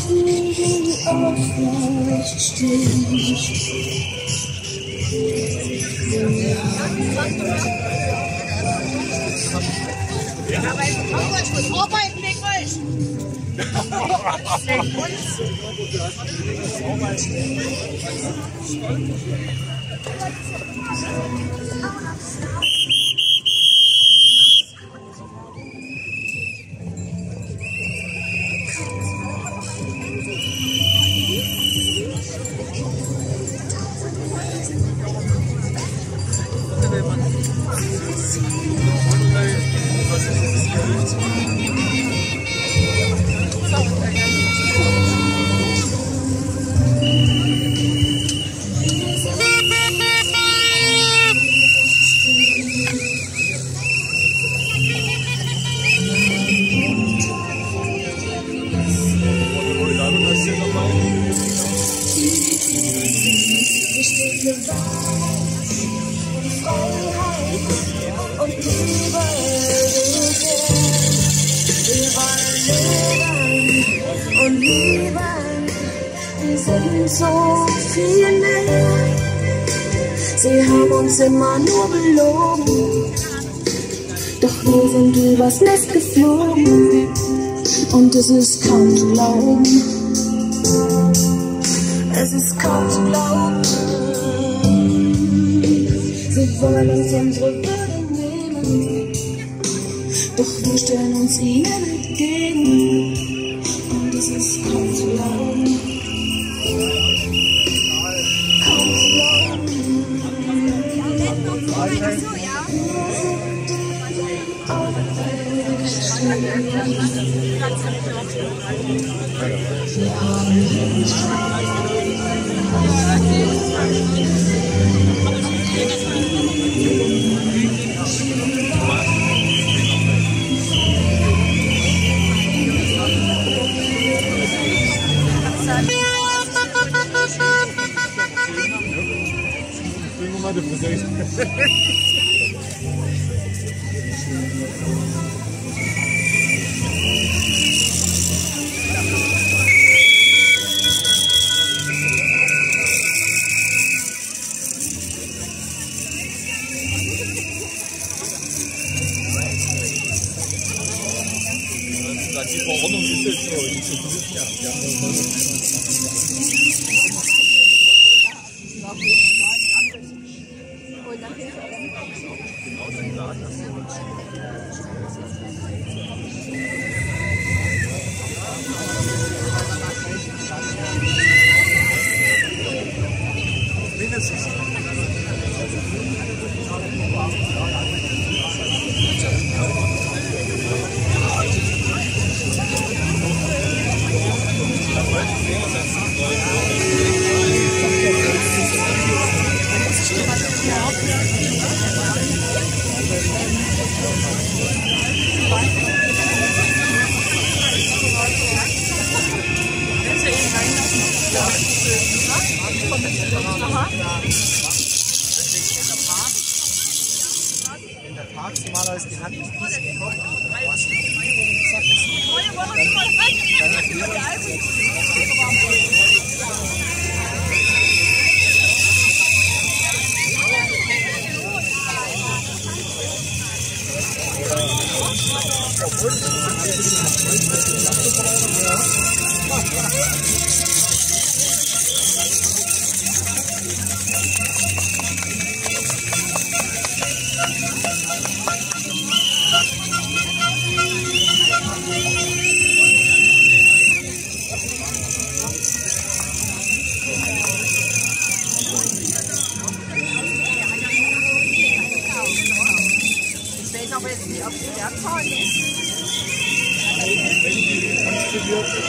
fliegen aufrecht stehen. Arbeiten wegen euch! Und Liebe, wir sind so viel mehr. Sie haben uns immer nur belogen, doch wir sind übers Nest geflogen. Und es ist kaum zu glauben, es ist kaum zu glauben. Sie wollen uns unsere Würde nehmen, doch wir stellen uns ihnen entgegen. Und es ist kaum zu glauben, kaum zu glauben. Die Verordnung ist jetzt so, die zu prüfen, ja. Mindestens. In der Park normalerweise die Hand nicht gekommen. Ich weiß aber jetzt nicht, ob die Werkzeuge ist.